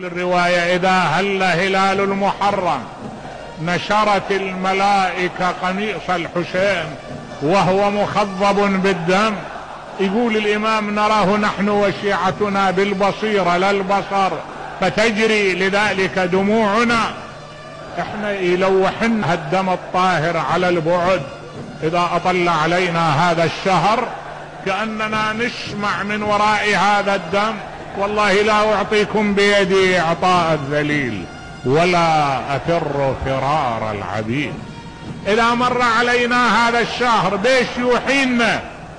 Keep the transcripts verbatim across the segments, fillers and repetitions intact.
تقول الرواية: إذا هل هلال المحرم نشرت الملائكة قميص الحسين وهو مخضب بالدم. يقول الإمام: نراه نحن وشيعتنا بالبصيرة لا البصر، فتجري لذلك دموعنا. احنا يلوحن الدم الطاهر على البعد. إذا أطل علينا هذا الشهر كأننا نسمع من وراء هذا الدم. والله لا أعطيكم بيدي إعطاء الذليل ولا أفر فرار العبيد. إذا مر علينا هذا الشهر بيش يوحينا؟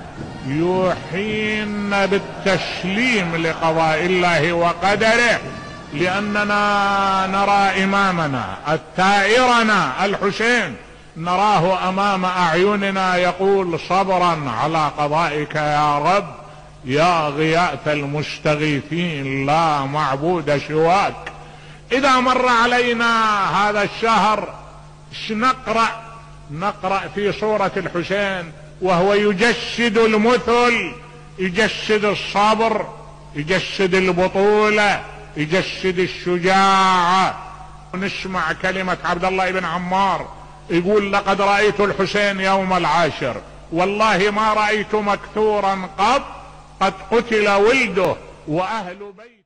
يوحينا بالتسليم لقضاء الله وقدره، لأننا نرى إمامنا الثائرنا الحسين، نراه أمام أعيننا يقول: صبرا على قضائك يا رب، يا غياث المستغيثين لا معبود سواك. إذا مر علينا هذا الشهر نقرأ نقرأ في سورة الحسين وهو يجسد المثل، يجسد الصبر، يجسد البطولة، يجسد الشجاعة. نسمع كلمة عبد الله بن عمار يقول: لقد رأيت الحسين يوم العاشر، والله ما رأيت مكثورا قط، قد قتل ولده وأهل بيته.